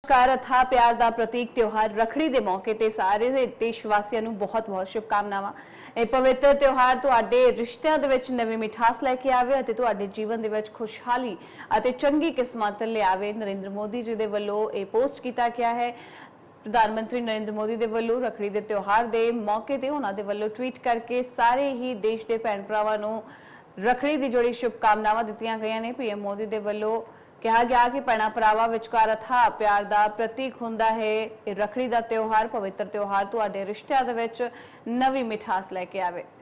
ਵਿਚਕਾਰ ਅਥਾਹ ਪਿਆਰ ਦਾ ਪ੍ਰਤੀਕ ਤਿਉਹਾਰ ਰੱਖੜੀ ਦੇ ਮੌਕੇ ਤੇ ਸਾਰੇ ਦੇਸ਼ ਵਾਸੀਆਂ ਨੂੰ ਬਹੁਤ-ਬਹੁਤ ਸ਼ੁਭਕਾਮਨਾਵਾਂ। ਇਹ ਪਵਿੱਤਰ ਤਿਉਹਾਰ ਤੁਹਾਡੇ ਰਿਸ਼ਤਿਆਂ ਦੇ ਵਿੱਚ ਨਵੀਂ ਮਿਠਾਸ ਲੈ ਕੇ ਆਵੇ ਅਤੇ ਤੁਹਾਡੇ ਜੀਵਨ ਦੇ ਵਿੱਚ ਖੁਸ਼ਹਾਲੀ ਅਤੇ ਚੰਗੀ ਕਿਸਮਤ ਲਿਆਵੇ। ਨਰਿੰਦਰ ਮੋਦੀ ਜੀ ਦੇ ਵੱਲੋਂ ਇਹ ਪੋਸਟ ਕੀਤਾ ਗਿਆ ਹੈ। प्रधानमंत्री नरेंद्र मोदी दे वल्लों रखड़ी दे त्योहार दे मौके ते उन्हां दे वल्लों ट्वीट करके सारे ही देश के भैन भरावां नूं रखड़ी दी जोड़ी शुभकामनावां दित्तियां गईयां ने। पीएम मोदी दे वल्लों कहा गया कि भैणां भरावां विचकार अथाह प्यार दा प्रतीक हुंदा है। रखड़ी दा त्योहार पवित्र त्योहार तुहाडे रिश्तिਆਂ ਦੇ ਵਿੱਚ नवीं मिठास लैके आवे।